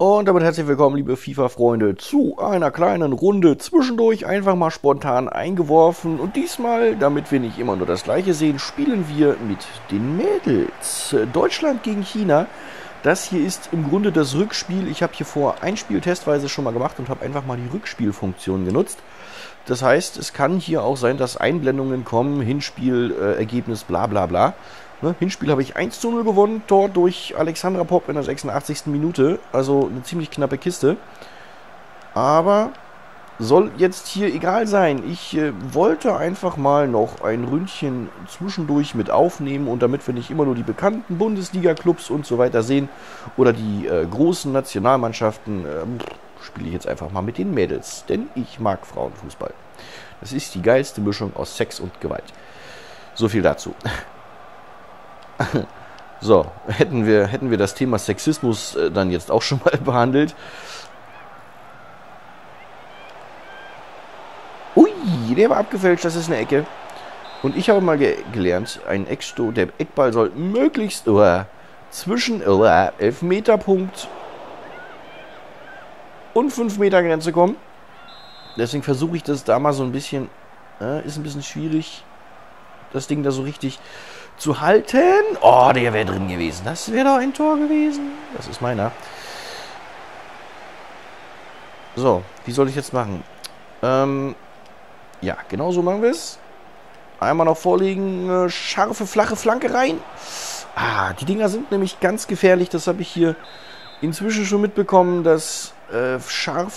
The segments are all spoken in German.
Und damit herzlich willkommen, liebe FIFA-Freunde, zu einer kleinen Runde zwischendurch einfach mal spontan eingeworfen. Und diesmal, damit wir nicht immer nur das Gleiche sehen, spielen wir mit den Mädels. Deutschland gegen China. Das hier ist im Grunde das Rückspiel. Ich habe hier vor ein Spiel testweise schon mal gemacht und habe einfach mal die Rückspielfunktion genutzt. Das heißt, es kann hier auch sein, dass Einblendungen kommen, Hinspiel, Ergebnis, bla bla bla. Ne? Hinspiel habe ich 1:0 gewonnen, Tor durch Alexandra Popp in der 86. Minute. Also eine ziemlich knappe Kiste. Aber soll jetzt hier egal sein. Ich wollte einfach mal noch ein Ründchen zwischendurch mit aufnehmen. Und damit wir nicht immer nur die bekannten Bundesliga-Clubs und so weiter sehen oder die großen Nationalmannschaften, spiele ich jetzt einfach mal mit den Mädels. Denn ich mag Frauenfußball. Das ist die geilste Mischung aus Sex und Gewalt. So viel dazu. So, hätten wir das Thema Sexismus dann jetzt auch schon mal behandelt. Ui, der war abgefälscht, das ist eine Ecke. Und ich habe mal gelernt, ein Eckstoß, der Eckball soll möglichst zwischen Elfmeterpunkt und 5 Meter Grenze kommen. Deswegen versuche ich das da mal so ein bisschen, ist ein bisschen schwierig, das Ding da so richtig zu halten. Oh, der wäre drin gewesen. Das wäre doch ein Tor gewesen. Das ist meiner. So, wie soll ich jetzt machen? Ja, genau so machen wir es. Einmal noch vorlegen, scharfe, flache Flanke rein. Ah, die Dinger sind nämlich ganz gefährlich. Das habe ich hier inzwischen schon mitbekommen, dass scharf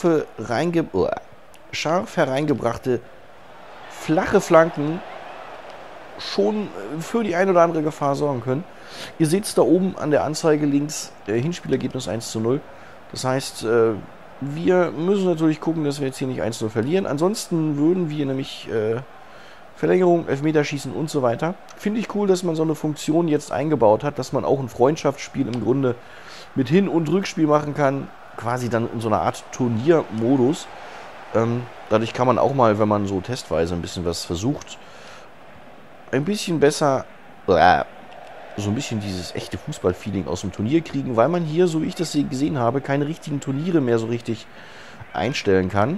hereingebrachte flache Flanken schon für die ein oder andere Gefahr sorgen können. Ihr seht es da oben an der Anzeige links, Hinspielergebnis 1:0. Das heißt, wir müssen natürlich gucken, dass wir jetzt hier nicht 1:0 verlieren. Ansonsten würden wir nämlich Verlängerung, Elfmeterschießen und so weiter. Finde ich cool, dass man so eine Funktion jetzt eingebaut hat, dass man auch ein Freundschaftsspiel im Grunde mit Hin- und Rückspiel machen kann. Quasi dann in so einer Art Turniermodus. Dadurch kann man auch mal, wenn man so testweise ein bisschen was versucht, ein bisschen besser so ein bisschen dieses echte Fußballfeeling aus dem Turnier kriegen, weil man hier, so wie ich das gesehen habe, keine richtigen Turniere mehr so richtig einstellen kann.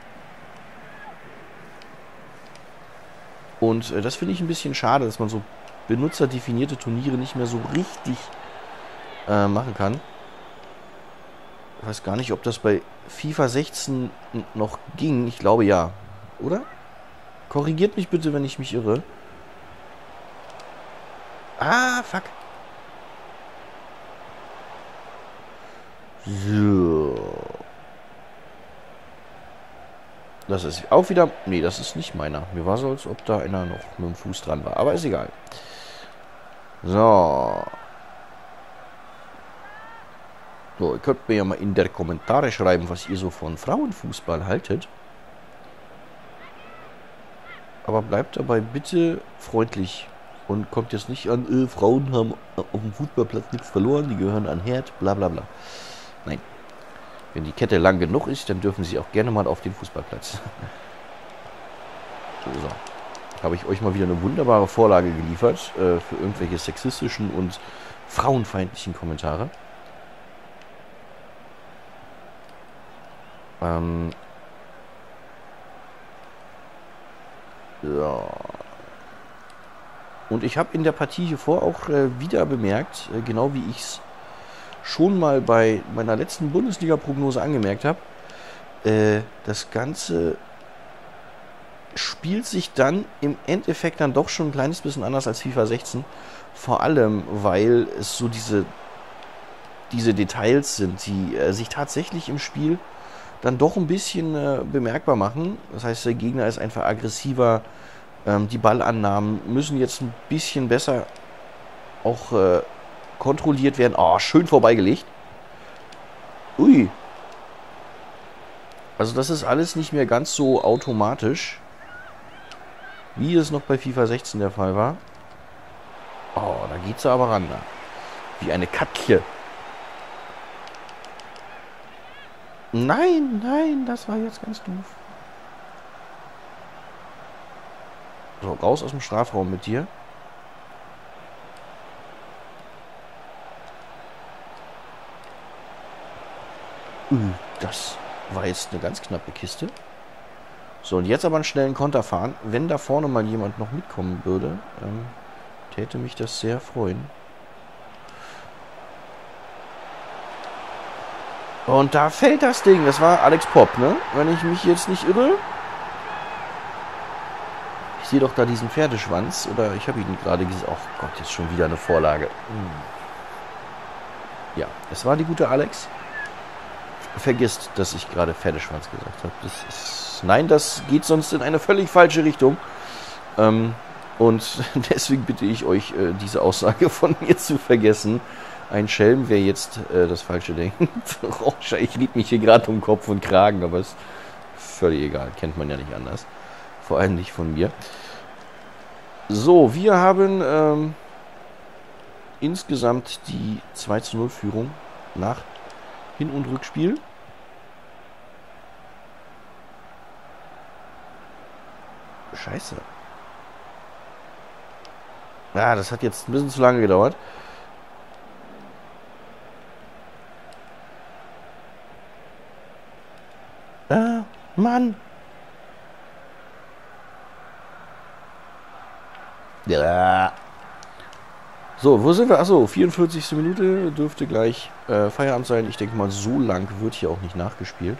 Und das finde ich ein bisschen schade, dass man so benutzerdefinierte Turniere nicht mehr so richtig machen kann. Ich weiß gar nicht, ob das bei FIFA 16 noch ging. Ich glaube ja, oder? Korrigiert mich bitte, wenn ich mich irre. Ah, fuck. So. Das ist auch wieder... Nee, das ist nicht meiner. Mir war so, als ob da einer noch mit dem Fuß dran war. Aber ist egal. So. So, ihr könnt mir ja mal in der Kommentare schreiben, was ihr so von Frauenfußball haltet. Aber bleibt dabei bitte freundlich. Und kommt jetzt nicht an, Frauen haben auf dem Fußballplatz nichts verloren, die gehören an Herd, bla bla bla. Nein. Wenn die Kette lang genug ist, dann dürfen sie auch gerne mal auf den Fußballplatz. So. Habe ich euch mal wieder eine wunderbare Vorlage geliefert für irgendwelche sexistischen und frauenfeindlichen Kommentare. Ja. Und ich habe in der Partie hier vor auch wieder bemerkt, genau wie ich es schon mal bei meiner letzten Bundesliga-Prognose angemerkt habe, das Ganze spielt sich dann im Endeffekt dann doch schon ein kleines bisschen anders als FIFA 16. Vor allem, weil es so diese Details sind, die sich tatsächlich im Spiel dann doch ein bisschen bemerkbar machen. Das heißt, der Gegner ist einfach aggressiver. Die Ballannahmen müssen jetzt ein bisschen besser auch kontrolliert werden. Oh, schön vorbeigelegt. Ui. Also das ist alles nicht mehr ganz so automatisch, wie es noch bei FIFA 16 der Fall war. Oh, da geht sie aber ran. Da. Wie eine Katze. Nein, nein, das war jetzt ganz doof. So, raus aus dem Strafraum mit dir. Das war jetzt eine ganz knappe Kiste. So, und jetzt aber einen schnellen Konter fahren. Wenn da vorne mal jemand noch mitkommen würde, täte mich das sehr freuen. Und da fällt das Ding. Das war Alex Popp, ne? Wenn ich mich jetzt nicht irre. Ich sehe doch da diesen Pferdeschwanz. Oder ich habe ihn gerade gesehen. Oh Gott, jetzt schon wieder eine Vorlage. Ja, es war die gute Alex. Vergisst, dass ich gerade Pferdeschwanz gesagt habe. Nein, das geht sonst in eine völlig falsche Richtung. Und deswegen bitte ich euch, diese Aussage von mir zu vergessen. Ein Schelm, wer jetzt das Falsche denkt. Ich lieb mich hier gerade um Kopf und Kragen, aber ist völlig egal. Kennt man ja nicht anders. Vor allem nicht von mir. So, wir haben insgesamt die 2:0 Führung nach Hin- und Rückspiel. Scheiße. Ja, das hat jetzt ein bisschen zu lange gedauert. Mann. Ja. So, wo sind wir? Achso, 44. Minute dürfte gleich Feierabend sein. Ich denke mal, so lang wird hier auch nicht nachgespielt.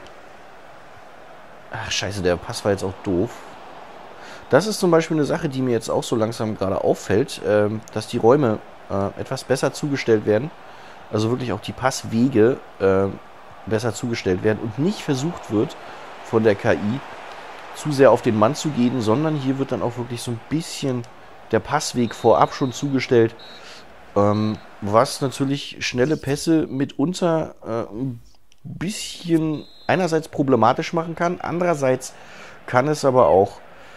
Ach, scheiße, der Pass war jetzt auch doof. Das ist zum Beispiel eine Sache, die mir jetzt auch so langsam gerade auffällt, dass die Räume etwas besser zugestellt werden. Also wirklich auch die Passwege besser zugestellt werden und nicht versucht wird, von der KI zu sehr auf den Mann zu gehen, sondern hier wird dann auch wirklich so ein bisschen der Passweg vorab schon zugestellt, was natürlich schnelle Pässe mitunter ein bisschen einerseits problematisch machen kann, andererseits kann es aber auch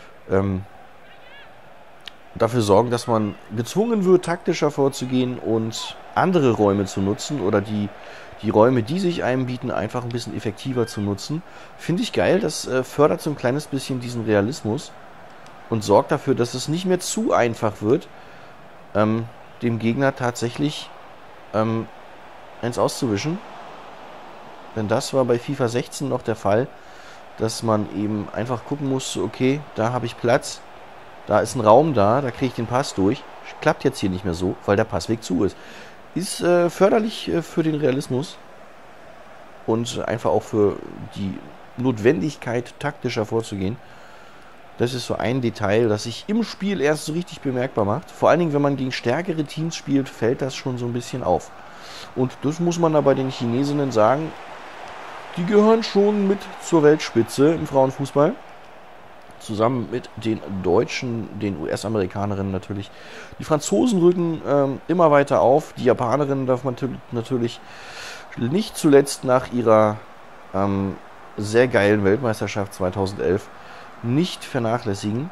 dafür sorgen, dass man gezwungen wird, taktischer vorzugehen und andere Räume zu nutzen oder die Räume, die sich einem bieten, einfach ein bisschen effektiver zu nutzen. Finde ich geil, das fördert so ein kleines bisschen diesen Realismus und sorgt dafür, dass es nicht mehr zu einfach wird, dem Gegner tatsächlich eins auszuwischen. Denn das war bei FIFA 16 noch der Fall, dass man eben einfach gucken musste, okay, da habe ich Platz, da ist ein Raum da kriege ich den Pass durch. Klappt jetzt hier nicht mehr so, weil der Passweg zu ist. Ist förderlich für den Realismus und einfach auch für die Notwendigkeit, taktischer vorzugehen. Das ist so ein Detail, das sich im Spiel erst so richtig bemerkbar macht. Vor allen Dingen, wenn man gegen stärkere Teams spielt, fällt das schon so ein bisschen auf. Und das muss man da bei den Chinesinnen sagen, die gehören schon mit zur Weltspitze im Frauenfußball. Zusammen mit den Deutschen, den US-Amerikanerinnen natürlich. Die Franzosen rücken immer weiter auf. Die Japanerinnen darf man natürlich nicht zuletzt nach ihrer sehr geilen Weltmeisterschaft 2011 nicht vernachlässigen.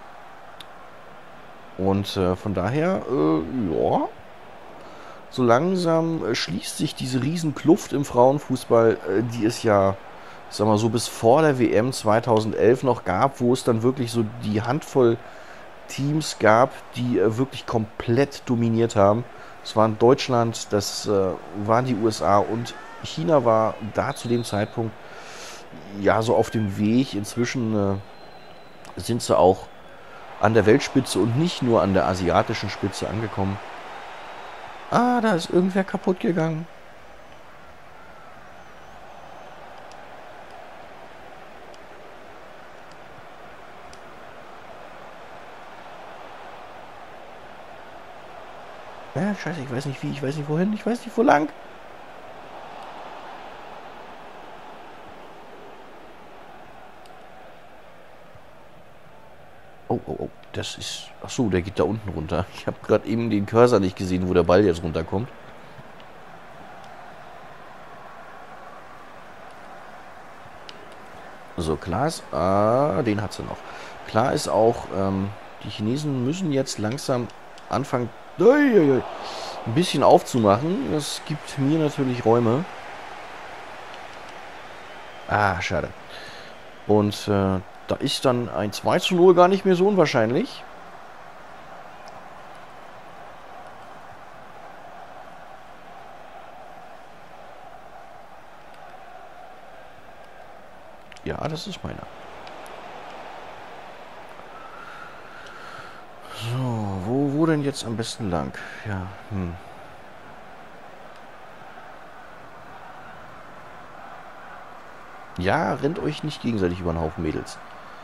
Und von daher, ja, so langsam schließt sich diese Riesenkluft im Frauenfußball, die es ja, ich sag mal so, bis vor der WM 2011 noch gab, wo es dann wirklich so die Handvoll Teams gab, die wirklich komplett dominiert haben. Das waren Deutschland, das waren die USA und China war da zu dem Zeitpunkt ja so auf dem Weg. Inzwischen sind sie auch an der Weltspitze und nicht nur an der asiatischen Spitze angekommen. Ah, da ist irgendwer kaputt gegangen. Ja, scheiße, ich weiß nicht wie, ich weiß nicht wohin, ich weiß nicht wo lang. Oh, oh, oh, das ist... Ach so, der geht da unten runter. Ich habe gerade eben den Cursor nicht gesehen, wo der Ball jetzt runterkommt. So, klar ist... Ah, den hat sie noch. Klar ist auch, die Chinesen müssen jetzt langsam anfangen, ein bisschen aufzumachen. Das gibt mir natürlich Räume. Ah, schade. Und da ist dann ein 2:0 gar nicht mehr so unwahrscheinlich. Ja, das ist meiner. So, wo denn jetzt am besten lang? Ja, Ja, rennt euch nicht gegenseitig über den Haufen, Mädels.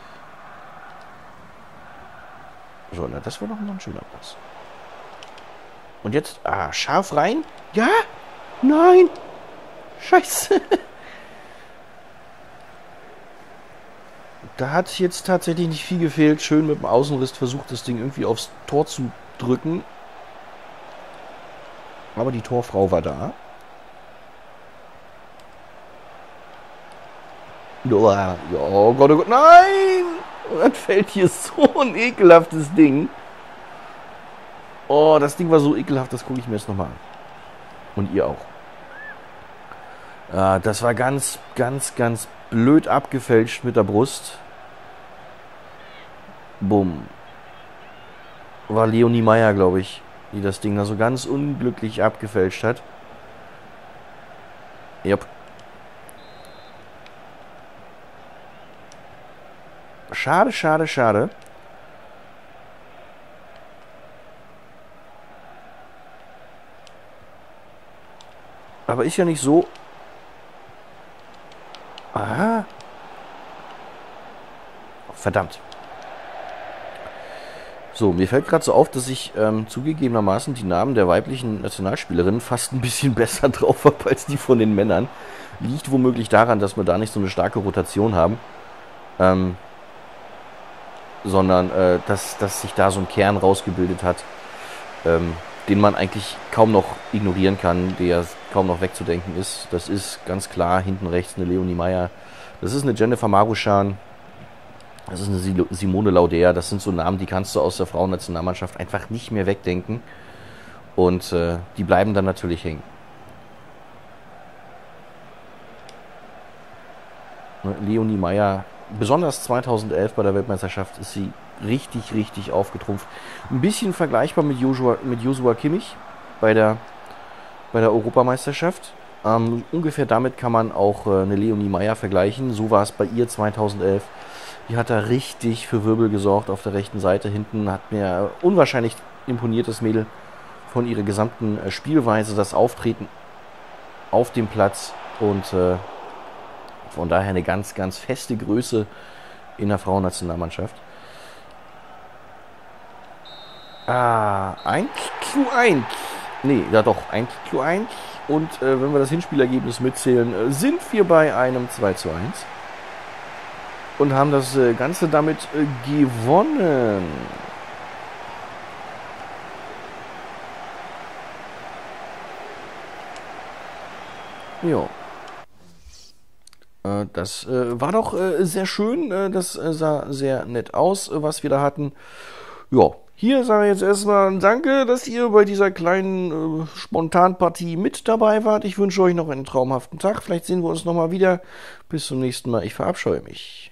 So, na, das war doch noch ein schöner Pass. Und jetzt, scharf rein. Ja? Nein! Scheiße! Da hat jetzt tatsächlich nicht viel gefehlt. Schön mit dem Außenriss versucht, das Ding irgendwie aufs Tor zu drücken. Aber die Torfrau war da. Oh Gott, oh Gott, nein! Dann fällt hier so ein ekelhaftes Ding. Oh, das Ding war so ekelhaft, das gucke ich mir jetzt nochmal an. Und ihr auch. Das war ganz, ganz, ganz blöd abgefälscht mit der Brust. Bumm. War Leonie Meyer, glaube ich, die das Ding da so ganz unglücklich abgefälscht hat. Yep. Schade, schade, schade. Aber ist ja nicht so. Aha. Verdammt. So, mir fällt gerade so auf, dass ich zugegebenermaßen die Namen der weiblichen Nationalspielerinnen fast ein bisschen besser drauf habe als die von den Männern. Liegt womöglich daran, dass wir da nicht so eine starke Rotation haben. Sondern dass sich da so ein Kern rausgebildet hat, den man eigentlich kaum noch ignorieren kann, der kaum noch wegzudenken ist. Das ist ganz klar hinten rechts eine Leonie Meyer, das ist eine Jennifer Maruschan, das ist eine Simone Lauder, das sind so Namen, die kannst du aus der Frauennationalmannschaft einfach nicht mehr wegdenken und die bleiben dann natürlich hängen. Leonie Meyer, besonders 2011 bei der Weltmeisterschaft, ist sie richtig, richtig aufgetrumpft. Ein bisschen vergleichbar mit Joshua Kimmich bei der Europameisterschaft. Ungefähr damit kann man auch eine Leonie Meyer vergleichen. So war es bei ihr 2011. Die hat da richtig für Wirbel gesorgt auf der rechten Seite. Hinten hat mir unwahrscheinlich imponiert, das Mädel, von ihrer gesamten Spielweise, das Auftreten auf dem Platz und von daher eine ganz, ganz feste Größe in der Frauennationalmannschaft. 1:1. Nee, ja doch, 1:1. Und wenn wir das Hinspielergebnis mitzählen, sind wir bei einem 2:1. Und haben das Ganze damit gewonnen. Jo. Das war doch sehr schön. Das sah sehr nett aus, was wir da hatten. Ja, hier sage ich jetzt erstmal danke, dass ihr bei dieser kleinen Spontanpartie mit dabei wart. Ich wünsche euch noch einen traumhaften Tag. Vielleicht sehen wir uns nochmal wieder. Bis zum nächsten Mal. Ich verabscheue mich.